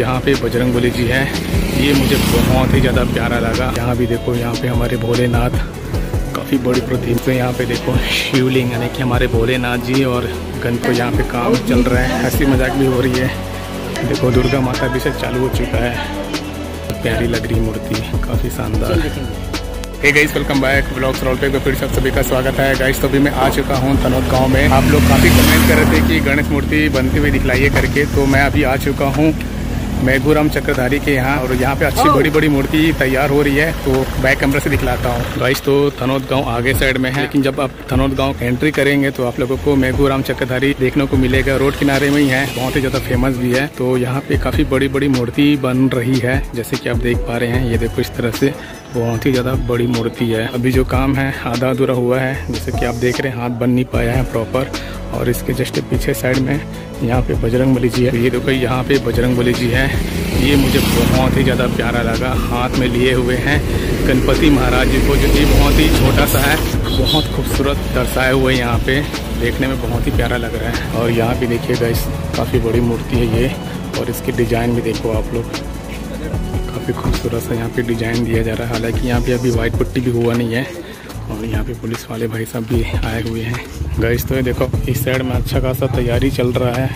यहाँ पे बजरंगबली जी हैं, ये मुझे बहुत ही ज़्यादा प्यारा लगा। यहाँ भी देखो, यहाँ पे हमारे भोलेनाथ, काफ़ी बड़ी प्रतिमा। तो यहाँ पे देखो शिवलिंग, यानी कि हमारे भोलेनाथ जी और गणपति। यहाँ पे काम चल रहा है, हंसी मजाक भी हो रही है। देखो दुर्गा माता भी से चालू हो चुका है। प्यारी लग रही मूर्ति, काफ़ी शानदार। Hey guys, welcome back blogs roll पे फिर सब सभी का स्वागत है गाइस। तो अभी मैं आ चुका हूँ तनोद गांव में। आप लोग काफ़ी कमेंट कर रहे थे कि गणेश मूर्ति बनती हुई दिखलाइए करके, तो मैं अभी आ चुका हूँ मेघूराम चक्रधारी के यहाँ। और यहाँ पे अच्छी बड़ी बड़ी मूर्ति तैयार हो रही है, तो बैक कैमरा से दिखलाता हूँ गाइस। तो तनोद गांव आगे साइड में है, लेकिन जब आप तनोद गांव एंट्री करेंगे तो आप लोगों को मेघूराम चक्रधारी देखने को मिलेगा। रोड किनारे में ही है, बहुत ही ज़्यादा फेमस भी है। तो यहाँ पे काफ़ी बड़ी बड़ी मूर्ति बन रही है, जैसे कि आप देख पा रहे हैं। ये देखो इस तरह से बहुत ही ज़्यादा बड़ी मूर्ति है। अभी जो काम है आधा अधूरा हुआ है, जैसे कि आप देख रहे हैं, हाथ बन नहीं पाया है प्रॉपर। और इसके जस्ट पीछे साइड में यहाँ पे बजरंगबली जी है। ये देखो यहाँ पे बजरंगबली जी है, ये मुझे बहुत ही ज़्यादा प्यारा लगा। हाथ में लिए हुए हैं गणपति महाराज जी को, जो कि बहुत ही छोटा सा है, बहुत खूबसूरत दर्शाए हुए यहाँ पे, देखने में बहुत ही प्यारा लग रहा है। और यहाँ भी देखिएगा, इस काफ़ी बड़ी मूर्ति है ये, और इसकी डिज़ाइन भी देखो आप लोग, काफ़ी खूबसूरत सा यहाँ पे डिज़ाइन दिया जा रहा है। हालांकि यहाँ पे अभी वाइट पुट्टी भी हुआ नहीं है। और यहाँ पे पुलिस वाले भाई साहब भी आए हुए हैं गाइस। तो ये देखो इस साइड में अच्छा खासा तैयारी चल रहा है।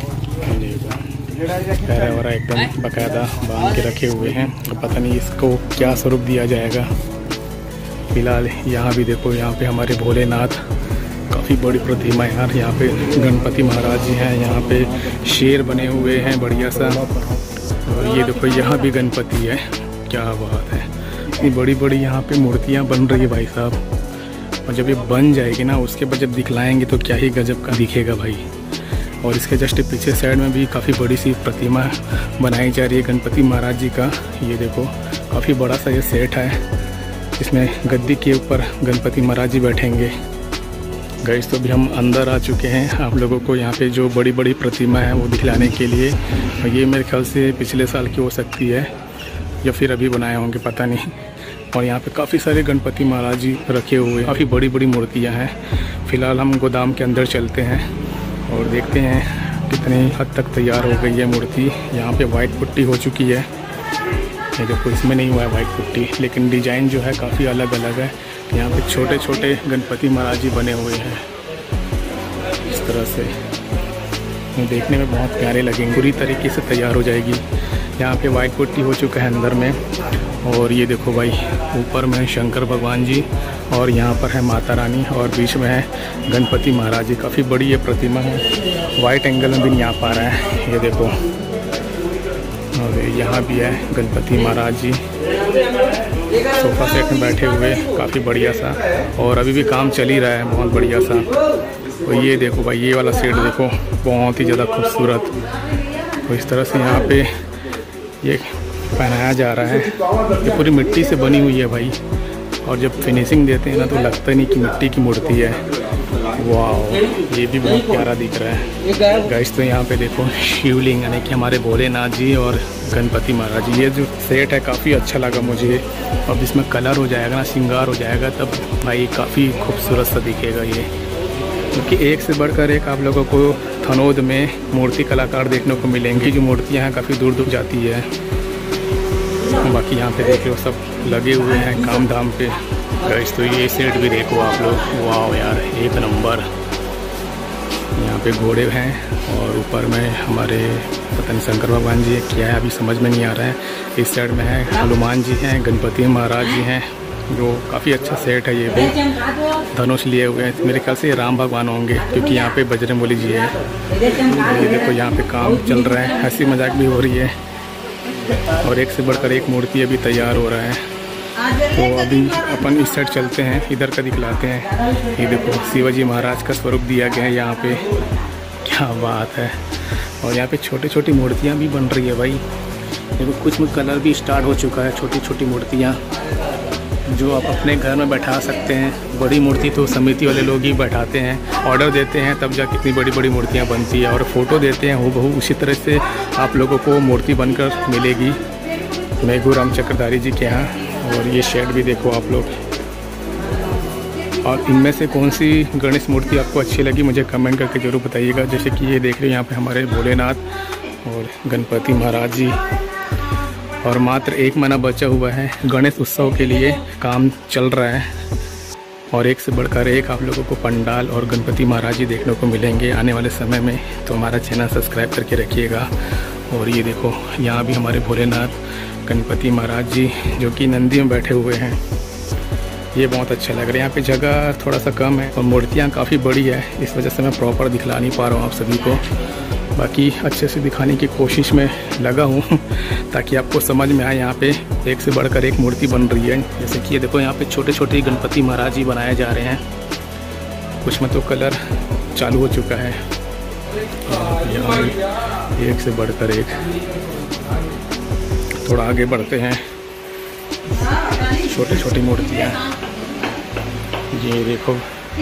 पैरा वरा एकदम बाकायदा बांध के रखे हुए हैं, तो पता नहीं इसको क्या स्वरूप दिया जाएगा। फिलहाल यहाँ भी देखो, यहाँ पे हमारे भोलेनाथ, काफ़ी बड़ी प्रतिमा है यार। यहाँ पे गणपति महाराज जी हैं, यहाँ पे शेर बने हुए हैं बढ़िया सा। और ये देखो यहाँ भी गणपति है, क्या बात है। इतनी बड़ी बड़ी यहाँ पे मूर्तियाँ बन रही है भाई साहब। और जब ये बन जाएगी ना, उसके बाद जब दिखलाएंगे तो क्या ही गजब का दिखेगा भाई। और इसके जस्ट पीछे साइड में भी काफ़ी बड़ी सी प्रतिमा बनाई जा रही है गणपति महाराज जी का। ये देखो काफ़ी बड़ा सा ये सेट है, इसमें गद्दी के ऊपर गणपति महाराज जी बैठेंगे गाइस। तो अभी हम अंदर आ चुके हैं, आप लोगों को यहाँ पे जो बड़ी बड़ी प्रतिमा है वो दिखलाने के लिए। ये मेरे ख्याल से पिछले साल की हो सकती है, या फिर अभी बनाए होंगे, पता नहीं। और यहाँ पे काफ़ी सारे गणपति महाराज जी रखे हुए, काफ़ी बड़ी बड़ी मूर्तियाँ हैं। फिलहाल हम गोदाम के अंदर चलते हैं और देखते हैं कितनी हद तक तैयार हो गई है मूर्ति। यहाँ पे वाइट पुट्टी हो चुकी है, ये देखो इसमें नहीं हुआ है वाइट पुट्टी, लेकिन डिज़ाइन जो है काफ़ी अलग अलग है। यहाँ पे छोटे छोटे गणपति महाराज जी बने हुए हैं इस तरह से, देखने में बहुत प्यारे लगेंगे। पूरी तरीके से तैयार हो जाएगी। यहाँ पे वाइट पुट्टी हो चुका है अंदर में। और ये देखो भाई, ऊपर में शंकर भगवान जी, और यहाँ पर है माता रानी, और बीच में है गणपति महाराज जी। काफ़ी बड़ी ये प्रतिमा है, वाइट एंगल में भी नहीं आ पा रहा है, ये देखो। और यहाँ भी है गणपति महाराज जी, सोफा सेट में बैठे हुए, काफ़ी बढ़िया सा। और अभी भी काम चल ही रहा है, बहुत बढ़िया सा। तो ये देखो भाई, ये वाला सेट देखो, बहुत ही ज़्यादा खूबसूरत। तो इस तरह से यहाँ पे ये पहनाया जा रहा है। ये पूरी मिट्टी से बनी हुई है भाई, और जब फिनिशिंग देते हैं ना, तो लगता नहीं कि मिट्टी की मूर्ति है। वाह, ये भी बहुत प्यारा दिख रहा है गाइस। तो यहाँ पे देखो शिवलिंग, यानी कि हमारे भोलेनाथ जी और गणपति महाराज जी। ये जो सेट है काफ़ी अच्छा लगा मुझे। अब इसमें कलर हो जाएगा ना, श्रृंगार हो जाएगा, तब भाई काफ़ी खूबसूरत सा दिखेगा ये। क्योंकि एक से बढ़कर एक आप लोगों को तनोद में मूर्ति कलाकार देखने को मिलेंगे। जो मूर्तियाँ हैं काफ़ी दूर दूर जाती है। बाकी यहाँ पे देखो सब लगे हुए हैं काम धाम पे गाइस। तो ये सेट भी देखो आप लोग, वाह यार एक नंबर। यहाँ पे घोड़े हैं, और ऊपर में हमारे पता नहीं शंकर भगवान जी क्या है, अभी समझ में नहीं आ रहा है। इस साइड में है हनुमान जी हैं, गणपति महाराज जी हैं, जो काफ़ी अच्छा सेट है। ये भी धनुष लिए हुए हैं, मेरे ख्याल से ये राम भगवान होंगे, क्योंकि यहाँ पे बजरंगबली जी है। ये देखो यहाँ पे काम चल रहा है, हंसी मजाक भी हो रही है, और एक से बढ़कर एक मूर्ति अभी तैयार हो रहा है। तो अभी अपन इस साइड चलते हैं, इधर का दिखलाते हैं। ये देखो शिवाजी महाराज का स्वरूप दिया गया है यहाँ पे, क्या बात है। और यहाँ पे छोटी छोटी मूर्तियाँ भी बन रही है भाई। देखो कुछ में कलर भी स्टार्ट हो चुका है, छोटी छोटी मूर्तियाँ जो आप अपने घर में बैठा सकते हैं। बड़ी मूर्ति तो समिति वाले लोग ही बैठाते हैं, ऑर्डर देते हैं, तब जाके इतनी बड़ी बड़ी मूर्तियाँ बनती है। और फ़ोटो देते हैं हूबहू उसी तरह से आप लोगों को मूर्ति बनकर मिलेगी मेघूराम चक्रधारी जी के यहाँ। और ये शेड भी देखो आप लोग। और इनमें से कौन सी गणेश मूर्ति आपको अच्छी लगी मुझे कमेंट करके ज़रूर बताइएगा। जैसे कि ये देख रहे हैं यहाँ पे हमारे भोलेनाथ, और गणपति महाराज जी। और मात्र 1 महीना बचा हुआ है, गणेश उत्सव के लिए काम चल रहा है और एक से बढ़कर एक आप लोगों को पंडाल और गणपति महाराज जी देखने को मिलेंगे आने वाले समय में। तो हमारा चैनल सब्सक्राइब करके रखिएगा। और ये देखो यहाँ भी हमारे भोलेनाथ गणपति महाराज जी जो कि नंदी में बैठे हुए हैं, ये बहुत अच्छा लग रहा है। यहाँ पे जगह थोड़ा सा कम है और मूर्तियाँ काफ़ी बड़ी है, इस वजह से मैं प्रॉपर दिखला नहीं पा रहा हूँ आप सभी को। बाकी अच्छे से दिखाने की कोशिश में लगा हूँ ताकि आपको समझ में आए। यहाँ पे एक से बढ़कर एक मूर्ति बन रही है। जैसे कि ये देखो यहाँ पे छोटे छोटे गणपति महाराज जी बनाए जा रहे हैं, कुछ में तो कलर चालू हो चुका है। यहाँ एक से बढ़कर एक। थोड़ा आगे बढ़ते हैं, छोटी छोटी मूर्तियाँ। ये देखो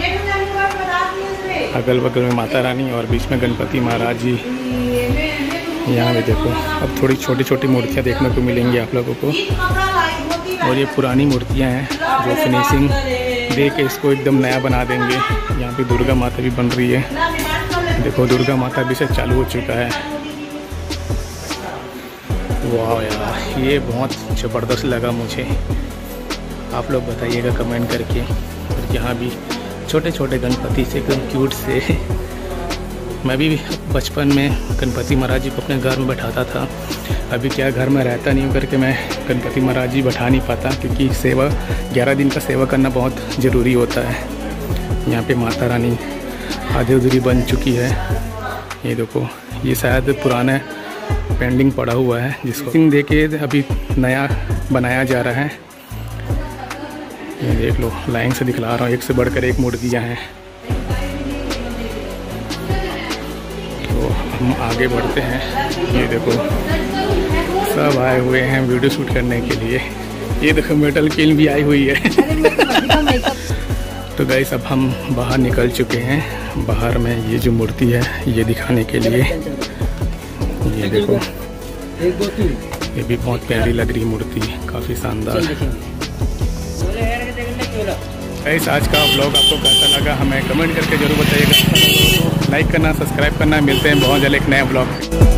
अगल बगल में माता रानी और बीच में गणपति महाराज जी। यहाँ भी देखो अब थोड़ी छोटी छोटी मूर्तियाँ देखने को मिलेंगी आप लोगों को। और ये पुरानी मूर्तियाँ हैं जो फिनिशिंग दे के इसको एकदम नया बना देंगे। यहाँ पे दुर्गा माता भी बन रही है, देखो दुर्गा माता भी से चालू हो चुका है। वाह यार, ये बहुत ज़बरदस्त लगा मुझे। आप लोग बताइएगा कमेंट करके। और यहाँ भी छोटे छोटे गणपति से एकदम क्यूट से। मैं भी बचपन में गणपति महाराज जी को अपने घर में बैठाता था। अभी क्या घर में रहता नहीं करके मैं गणपति महाराज जी बैठा नहीं पाता, क्योंकि सेवा 11 दिन का सेवा करना बहुत ज़रूरी होता है। यहाँ पे माता रानी आधी अधूरी बन चुकी है। ये देखो ये शायद पुराना पेंडिंग पड़ा हुआ है जिसको दे के अभी नया बनाया जा रहा है। ये देख लो, लाइन से दिखला रहा हूँ, एक से बढ़कर एक मूर्तियाँ हैं। तो हम आगे बढ़ते हैं। ये देखो सब आए हुए हैं वीडियो शूट करने के लिए। ये देखो मेटल किल भी आई हुई है। तो गाइस अब हम बाहर निकल चुके हैं। बाहर में ये जो मूर्ति है ये दिखाने के लिए। ये देखो ये भी बहुत प्यारी लग रही मूर्ति, काफ़ी शानदार। गाइस आज का व्लॉग आपको कैसा लगा हमें कमेंट करके जरूर बताइएगा। लाइक करना, सब्सक्राइब करना। मिलते हैं बहुत जल्द एक नया व्लॉग।